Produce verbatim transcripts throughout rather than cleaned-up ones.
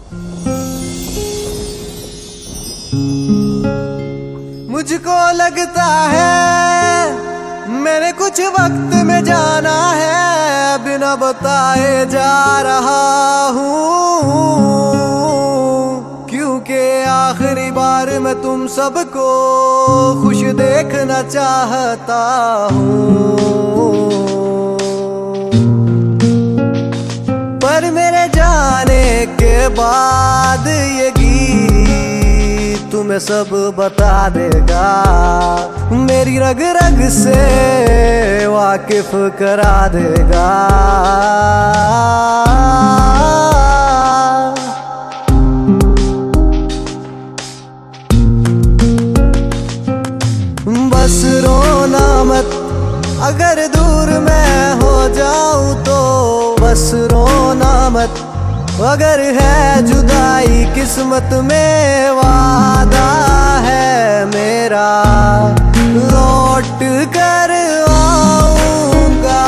मुझको लगता है मैंने कुछ वक्त में जाना है, बिना बताए जा रहा हूँ, क्योंकि आखिरी बार मैं तुम सबको खुश देखना चाहता हूँ। पर मेरे जाने के बाद ये गीत तुम्हें सब बता देगा, मेरी रग रग से वाकिफ करा देगा। बस रोना मत अगर दूर मैं हो जाऊं तो, बस रोना मत अगर है जुदाई किस्मत में, वादा है मेरा लौट कर आऊंगा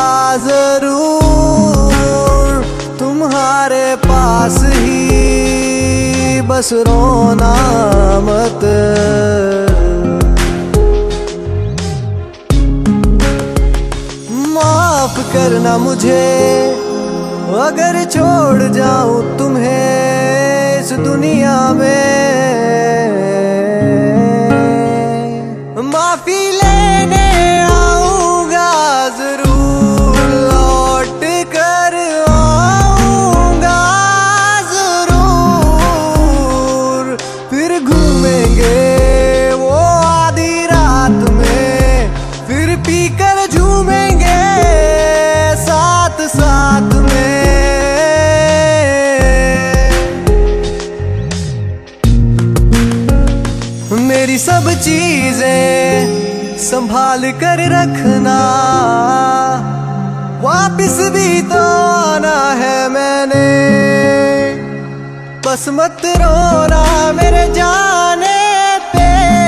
जरूर तुम्हारे पास ही, बस रोना मत। माफ करना मुझे अगर छोड़ जाऊं तुम्हें इस दुनिया में, माफी लेने आऊंगा जरूर, लौट कर आऊंगा जरूर। फिर घूमेंगे वो आधी रात में, फिर पीकर झूमेंगे साथ साथ में। मेरी सब चीजें संभाल कर रखना, वापिस भी तो आना है मैंने, बस मत रोना मेरे जाने पे।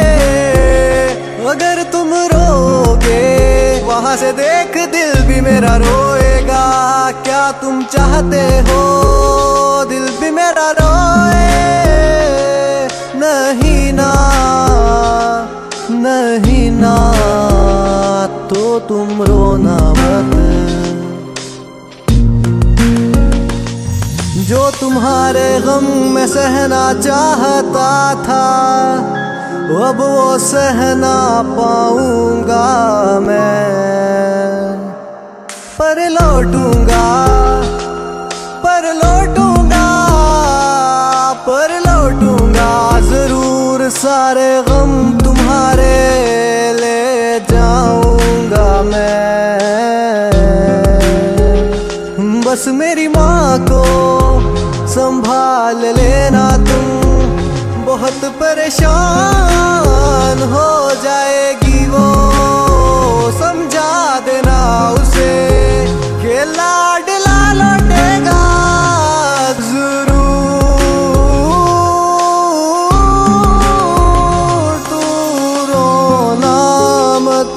अगर तुम रोगे वहां से देख दिल भी मेरा रोएगा, क्या तुम चाहते हो दिल भी मेरा रोए? नहीं ना, नहीं ना, तो तुम रोना मत। जो तुम्हारे गम में सहना चाहता था, अब वो सह ना पाऊंगा मैं, पर लौटूंगा, पर लौटूंगा, पर लौटूंगा जरूर। सारे गम तुम्हारे ले जाऊंगा मैं, बस मेरी माँ को संभाल लेना तुम, बहुत परेशान हो जाएगी वो, समझा देना उसे कि लाडला लौटेगा जरूर। तू रोना मत,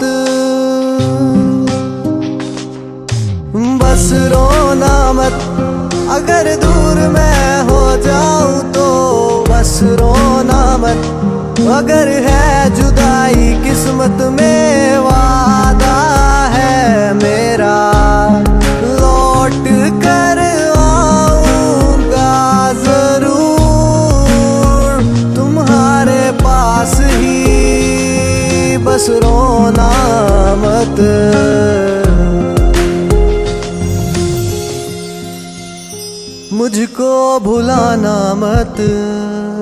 बस रोना मत अगर दूर मैं हो जाऊं तो, बस रोना मत अगर है जुदाई किस्मत में, वादा है मेरा लौट कर आऊंगा जरूर तुम्हारे पास ही, बस रोना मत। मुझको भुलाना मत।